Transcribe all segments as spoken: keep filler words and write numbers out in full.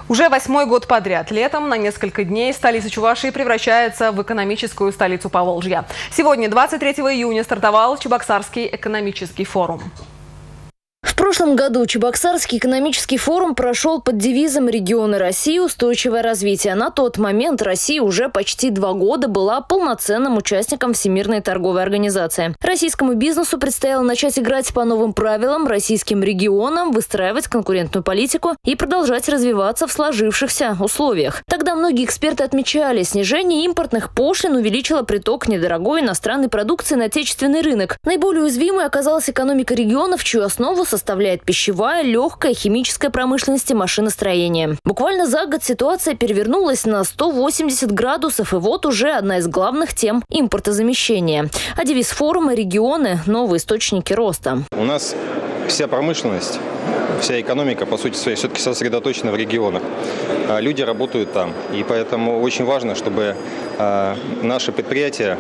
Уже восьмой год подряд летом на несколько дней столица Чувашии превращается в экономическую столицу Поволжья. Сегодня, двадцать третьего июня, стартовал Чебоксарский экономический форум. В прошлом году Чебоксарский экономический форум прошел под девизом «Регионы России. Устойчивое развитие». На тот момент Россия уже почти два года была полноценным участником Всемирной торговой организации. Российскому бизнесу предстояло начать играть по новым правилам, российским регионам выстраивать конкурентную политику и продолжать развиваться в сложившихся условиях. Тогда многие эксперты отмечали, снижение импортных пошлин увеличило приток недорогой иностранной продукции на отечественный рынок. Наиболее уязвимой оказалась экономика регионов, чью основу составляет пищевая, легкая, химическая промышленность и машиностроение. Буквально за год ситуация перевернулась на сто восемьдесят градусов, и вот уже одна из главных тем – импортозамещение. А девиз форума – регионы – новые источники роста. У нас вся промышленность, вся экономика, по сути своей, все-таки сосредоточена в регионах. Люди работают там, и поэтому очень важно, чтобы наши предприятия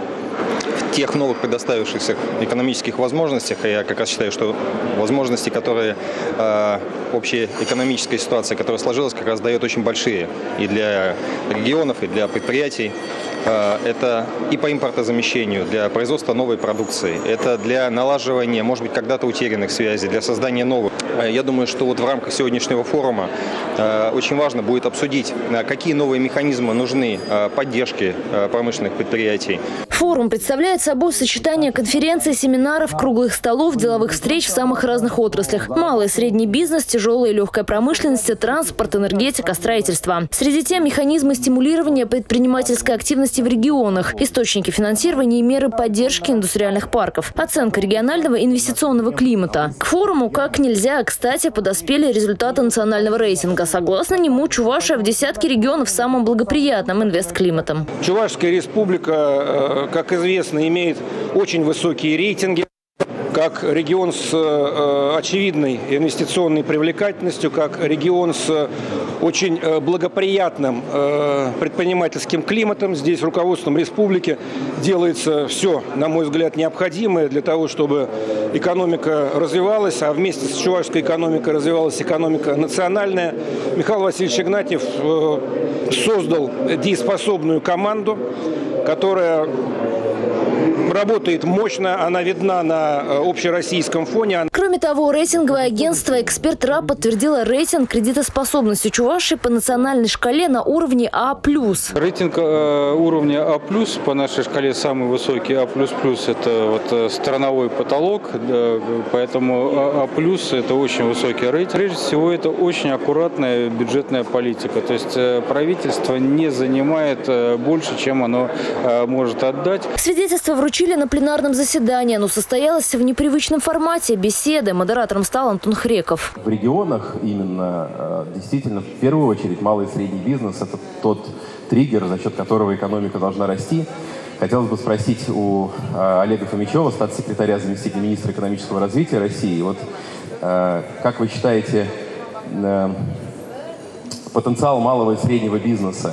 в тех новых предоставившихся экономических возможностях, я как раз считаю, что возможности, которые э, общая экономическая ситуация, которая сложилась, как раз дает очень большие и для регионов, и для предприятий. Э, это и по импортозамещению, для производства новой продукции, это для налаживания, может быть, когда-то утерянных связей, для создания новых. Я думаю, что вот в рамках сегодняшнего форума э, очень важно будет обсудить, какие новые механизмы нужны э, поддержки э, промышленных предприятий. Форум представляет собой сочетание конференций, семинаров, круглых столов, деловых встреч в самых разных отраслях. Малый и средний бизнес, тяжелая и легкая промышленность, транспорт, энергетика, строительство. Среди тем механизмы стимулирования предпринимательской активности в регионах, источники финансирования и меры поддержки индустриальных парков, оценка регионального инвестиционного климата. К форуму как нельзя кстати подоспели результаты национального рейтинга. Согласно нему, Чувашия в десятке регионов с самым благоприятным инвестклиматом. Чувашская республика, как известно, имеет очень высокие рейтинги. Как регион с э, очевидной инвестиционной привлекательностью, как регион с очень э, благоприятным э, предпринимательским климатом. Здесь руководством республики делается все, на мой взгляд, необходимое для того, чтобы экономика развивалась, а вместе с чувашской экономикой развивалась экономика национальная. Михаил Васильевич Игнатьев э, создал дееспособную команду, которая работает мощно, она видна на общероссийском фоне. Кроме того, рейтинговое агентство «Эксперт РА» подтвердило рейтинг кредитоспособности Чувашии по национальной шкале на уровне А+. Рейтинг э, уровня А+, по нашей шкале самый высокий, А++, это вот страновой потолок, да, поэтому А+, это очень высокий рейтинг. Прежде всего, это очень аккуратная бюджетная политика, то есть э, правительство не занимает э, больше, чем оно э, может отдать. Свидетельство вручили на пленарном заседании. Оно состоялось в непривычном формате беседы. Модератором стал Антон Хреков. В регионах именно действительно в первую очередь малый и средний бизнес – это тот триггер, за счет которого экономика должна расти. Хотелось бы спросить у Олега Фомичева, статс-секретаря, заместителя министра экономического развития России. Вот как вы считаете, потенциал малого и среднего бизнеса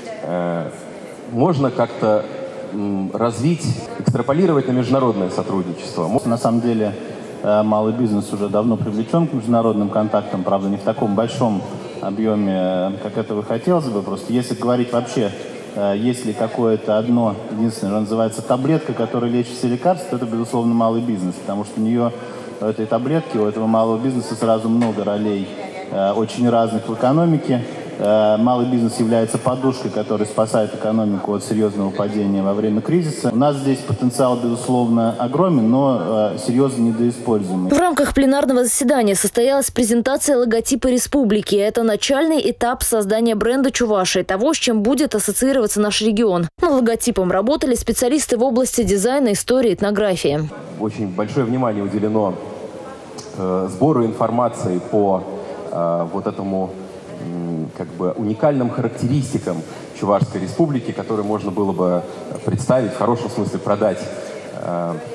можно как-то развить, экстраполировать на международное сотрудничество? На самом деле малый бизнес уже давно привлечен к международным контактам, правда, не в таком большом объеме, как этого хотелось бы. Просто если говорить вообще, есть ли какое-то одно, единственное, что называется таблетка, которая лечит все лекарства, это, безусловно, малый бизнес, потому что у нее, у этой таблетки, у этого малого бизнеса сразу много ролей, очень разных в экономике. Малый бизнес является подушкой, которая спасает экономику от серьезного падения во время кризиса. У нас здесь потенциал, безусловно, огромен, но серьезно недоиспользуемый. В рамках пленарного заседания состоялась презентация логотипа республики. Это начальный этап создания бренда Чувашии, того, с чем будет ассоциироваться наш регион. Над логотипом работали специалисты в области дизайна, истории, этнографии. Очень большое внимание уделено э, сбору информации по э, вот этому как бы уникальным характеристикам Чувашской республики, которые можно было бы представить, в хорошем смысле продать э,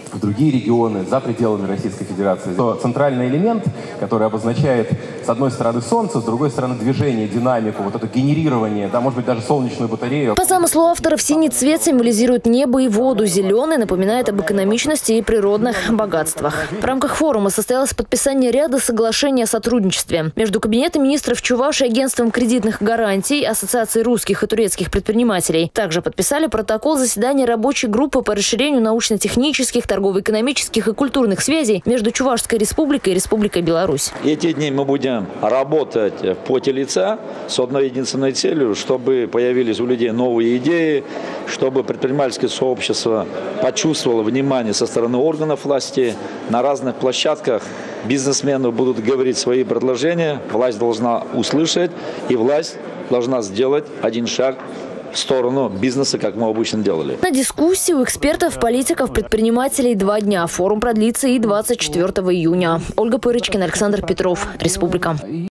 в другие регионы за пределами Российской Федерации. То центральный элемент, который обозначает, с одной стороны, солнце, с другой стороны, движение, динамику, вот это генерирование, да, может быть, даже солнечную батарею. По замыслу авторов, синий цвет символизирует небо и воду, зеленый напоминает об экономичности и природных богатствах. В рамках форума состоялось подписание ряда соглашений о сотрудничестве между Кабинетом министров Чувашии и Агентством кредитных гарантий, Ассоциацией русских и турецких предпринимателей. Также подписали протокол заседания рабочей группы по расширению научно-технических, торгово-экономических и культурных связей между Чувашской республикой и Республикой Беларусь. Эти дни мы будем работать в поте лица с одной единственной целью, чтобы появились у людей новые идеи, чтобы предпринимательское сообщество почувствовало внимание со стороны органов власти. На разных площадках бизнесмены будут говорить свои предложения, власть должна услышать, и власть должна сделать один шаг в сторону бизнеса, как мы обычно делали. На дискуссии у экспертов, политиков, предпринимателей два дня. Форум продлится и двадцать четвёртого июня. Ольга Пырочкина, Александр Петров, Республика.